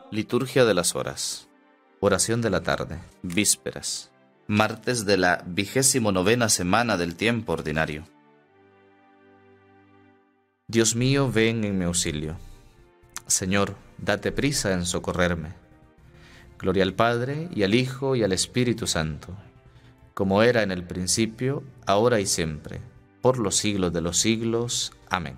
Liturgia de las horas. Oración de la tarde. Vísperas. Martes de la 29ª semana del tiempo ordinario. Dios mío, ven en mi auxilio. Señor, date prisa en socorrerme. Gloria al Padre, y al Hijo, y al Espíritu Santo, como era en el principio, ahora y siempre, por los siglos de los siglos. Amén.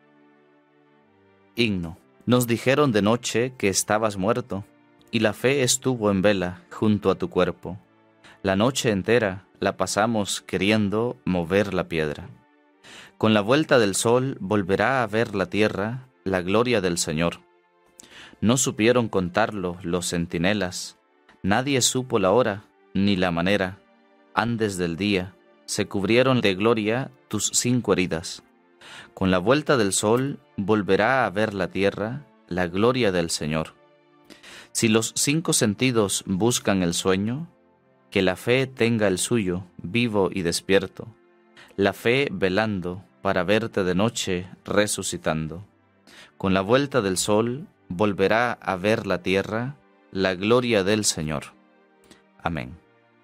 Himno. Nos dijeron de noche que estabas muerto, y la fe estuvo en vela junto a tu cuerpo. La noche entera la pasamos queriendo mover la piedra. Con la vuelta del sol volverá a ver la tierra la gloria del Señor. No supieron contarlo los centinelas, nadie supo la hora ni la manera. Antes del día se cubrieron de gloria tus 5 heridas. Con la vuelta del sol volverá a ver la tierra la gloria del Señor. Si los 5 sentidos buscan el sueño, que la fe tenga el suyo, vivo y despierto, la fe velando para verte de noche resucitando. Con la vuelta del sol volverá a ver la tierra la gloria del Señor. Amén.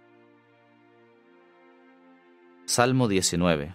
Salmo 19.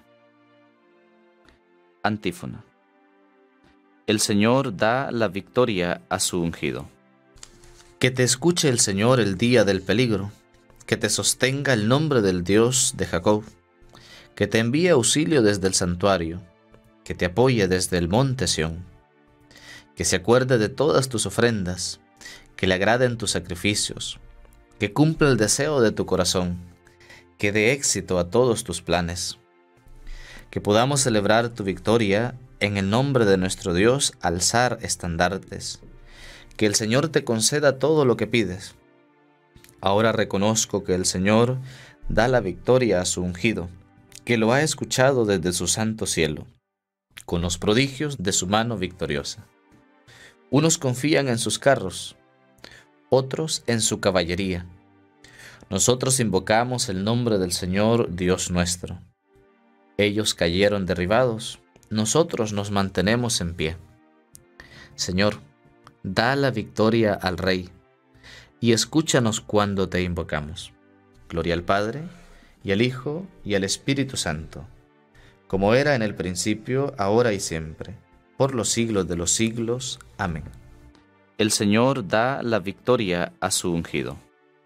Antífona. El Señor da la victoria a su ungido. Que te escuche el Señor el día del peligro, que te sostenga el nombre del Dios de Jacob, que te envíe auxilio desde el santuario, que te apoye desde el monte Sión, que se acuerde de todas tus ofrendas, que le agraden tus sacrificios, que cumpla el deseo de tu corazón, que dé éxito a todos tus planes, que podamos celebrar tu victoria en el nombre de nuestro Dios, alzar estandartes, que el Señor te conceda todo lo que pides. Ahora reconozco que el Señor da la victoria a su ungido, que lo ha escuchado desde su santo cielo, con los prodigios de su mano victoriosa. Unos confían en sus carros, otros en su caballería. Nosotros invocamos el nombre del Señor Dios nuestro. Ellos cayeron derribados, nosotros nos mantenemos en pie. Señor, da la victoria al Rey, y escúchanos cuando te invocamos. Gloria al Padre, y al Hijo, y al Espíritu Santo, como era en el principio, ahora y siempre, por los siglos de los siglos. Amén. El Señor da la victoria a su ungido.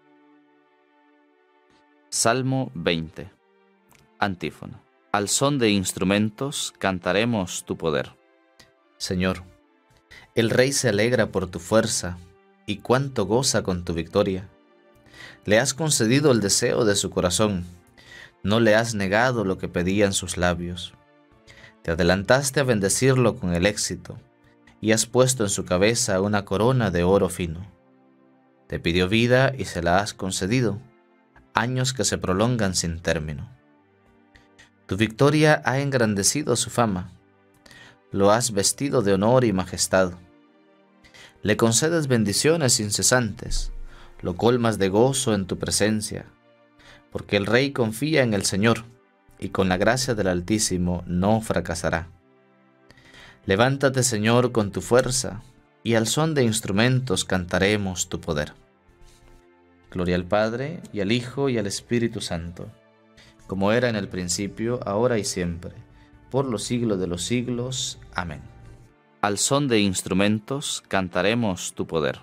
Salmo 20. Antífona. Al son de instrumentos cantaremos tu poder. Señor, el Rey se alegra por tu fuerza, y cuánto goza con tu victoria. Le has concedido el deseo de su corazón, no le has negado lo que pedían sus labios. Te adelantaste a bendecirlo con el éxito, y has puesto en su cabeza una corona de oro fino. Te pidió vida y se la has concedido, años que se prolongan sin término. Tu victoria ha engrandecido su fama, lo has vestido de honor y majestad. Le concedes bendiciones incesantes, lo colmas de gozo en tu presencia, porque el Rey confía en el Señor, y con la gracia del Altísimo no fracasará. Levántate, Señor, con tu fuerza, y al son de instrumentos cantaremos tu poder. Gloria al Padre, y al Hijo, y al Espíritu Santo, como era en el principio, ahora y siempre, por los siglos de los siglos. Amén. Al son de instrumentos cantaremos tu poder.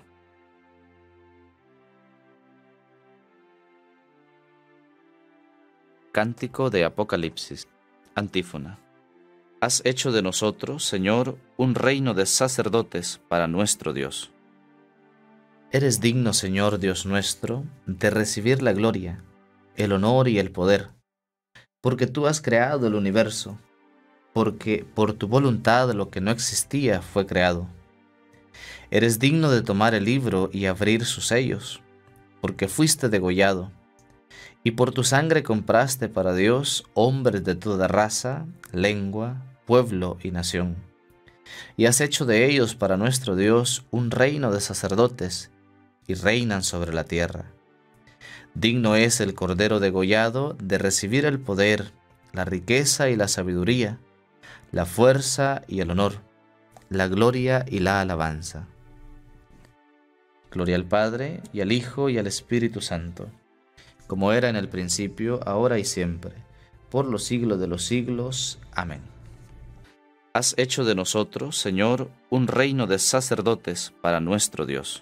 Cántico de Apocalipsis. Antífona. Has hecho de nosotros, Señor, un reino de sacerdotes para nuestro Dios. Eres digno, Señor Dios nuestro, de recibir la gloria, el honor y el poder, porque tú has creado el universo, porque por tu voluntad lo que no existía fue creado. Eres digno de tomar el libro y abrir sus sellos, porque fuiste degollado, y por tu sangre compraste para Dios hombres de toda raza, lengua, pueblo y nación. Y has hecho de ellos para nuestro Dios un reino de sacerdotes, y reinan sobre la tierra. Digno es el Cordero degollado de recibir el poder, la riqueza y la sabiduría, la fuerza y el honor, la gloria y la alabanza. Gloria al Padre, y al Hijo, y al Espíritu Santo, como era en el principio, ahora y siempre, por los siglos de los siglos. Amén. Has hecho de nosotros, Señor, un reino de sacerdotes para nuestro Dios.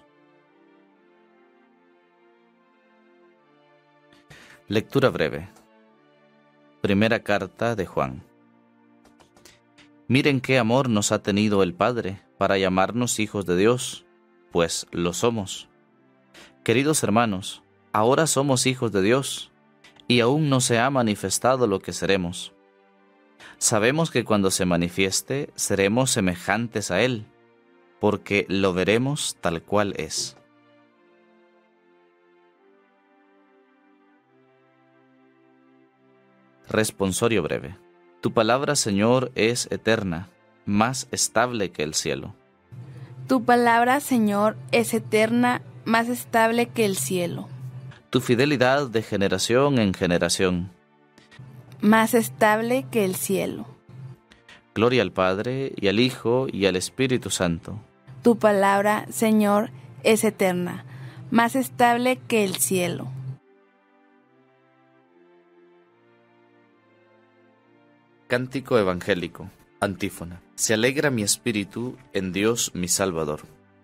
Lectura breve. Primera carta de Juan. Miren qué amor nos ha tenido el Padre para llamarnos hijos de Dios, pues lo somos. Queridos hermanos, ahora somos hijos de Dios, y aún no se ha manifestado lo que seremos. Sabemos que cuando se manifieste, seremos semejantes a Él, porque lo veremos tal cual es. Responsorio breve. Tu palabra, Señor, es eterna, más estable que el cielo. Tu palabra, Señor, es eterna, más estable que el cielo. Tu fidelidad de generación en generación. Más estable que el cielo. Gloria al Padre, y al Hijo, y al Espíritu Santo. Tu palabra, Señor, es eterna, más estable que el cielo. Cántico evangélico. Antífona. Se alegra mi espíritu en Dios mi Salvador.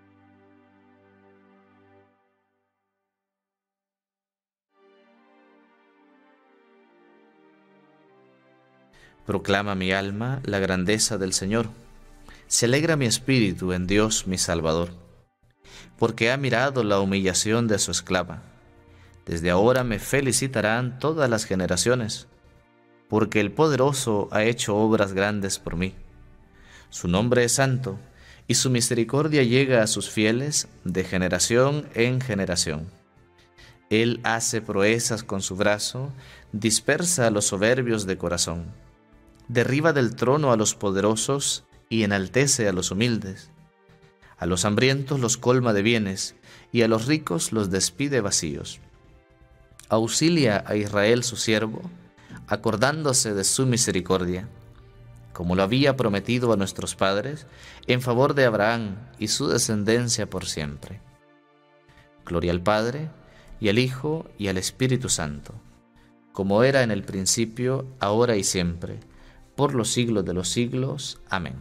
Proclama mi alma la grandeza del Señor. Se alegra mi espíritu en Dios mi Salvador, porque ha mirado la humillación de su esclava. Desde ahora me felicitarán todas las generaciones, porque el Poderoso ha hecho obras grandes por mí. Su nombre es santo, y su misericordia llega a sus fieles de generación en generación. Él hace proezas con su brazo, dispersa a los soberbios de corazón. Derriba del trono a los poderosos y enaltece a los humildes. A los hambrientos los colma de bienes, y a los ricos los despide vacíos. Auxilia a Israel su siervo, acordándose de su misericordia, como lo había prometido a nuestros padres, en favor de Abraham y su descendencia por siempre. Gloria al Padre, y al Hijo, y al Espíritu Santo, como era en el principio, ahora y siempre, por los siglos de los siglos. Amén.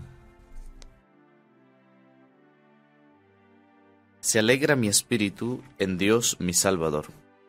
Se alegra mi espíritu en Dios mi Salvador.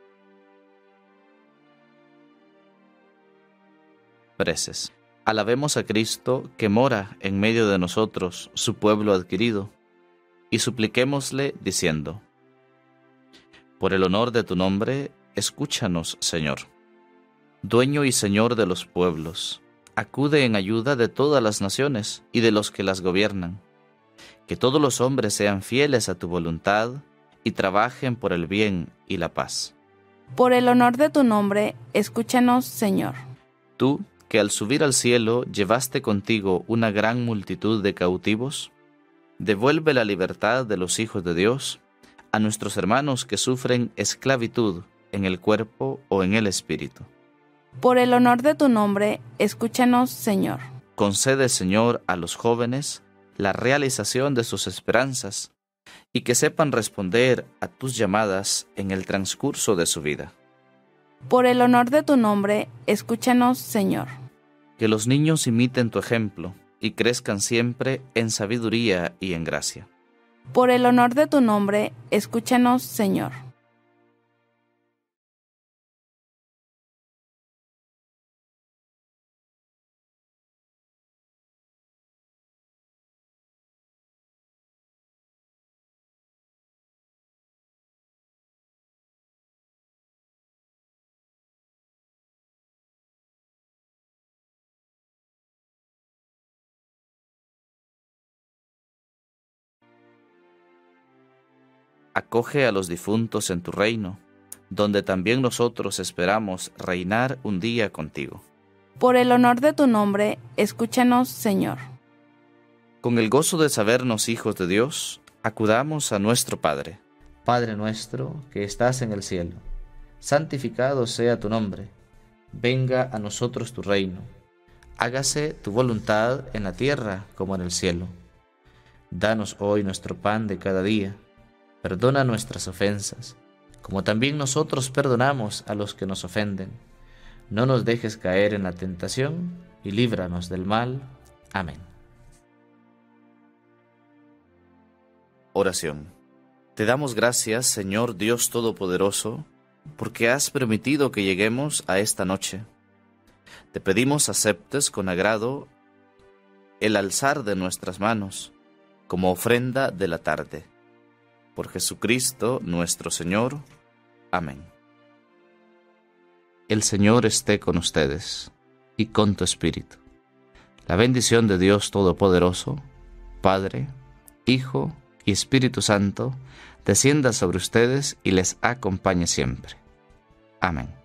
Preces. Alabemos a Cristo que mora en medio de nosotros, su pueblo adquirido, y supliquémosle diciendo: por el honor de tu nombre, escúchanos, Señor. Dueño y Señor de los pueblos, acude en ayuda de todas las naciones y de los que las gobiernan. Que todos los hombres sean fieles a tu voluntad y trabajen por el bien y la paz. Por el honor de tu nombre, escúchanos, Señor. Tú, que al subir al cielo llevaste contigo una gran multitud de cautivos, devuelve la libertad de los hijos de Dios a nuestros hermanos que sufren esclavitud en el cuerpo o en el espíritu. Por el honor de tu nombre, escúchanos, Señor. Concede, Señor, a los jóvenes la realización de sus esperanzas y que sepan responder a tus llamadas en el transcurso de su vida. Por el honor de tu nombre, escúchanos, Señor. Que los niños imiten tu ejemplo y crezcan siempre en sabiduría y en gracia. Por el honor de tu nombre, escúchanos, Señor. Acoge a los difuntos en tu reino, donde también nosotros esperamos reinar un día contigo. Por el honor de tu nombre, escúchanos, Señor. Con el gozo de sabernos hijos de Dios, acudamos a nuestro Padre. Padre nuestro, que estás en el cielo, santificado sea tu nombre. Venga a nosotros tu reino. Hágase tu voluntad en la tierra como en el cielo. Danos hoy nuestro pan de cada día. Perdona nuestras ofensas, como también nosotros perdonamos a los que nos ofenden. No nos dejes caer en la tentación y líbranos del mal. Amén. Oración. Te damos gracias, Señor Dios Todopoderoso, porque has permitido que lleguemos a esta noche. Te pedimos aceptes con agrado el alzar de nuestras manos como ofrenda de la tarde. Por Jesucristo nuestro Señor. Amén. El Señor esté con ustedes y con tu espíritu. La bendición de Dios Todopoderoso, Padre, Hijo y Espíritu Santo, descienda sobre ustedes y les acompañe siempre. Amén.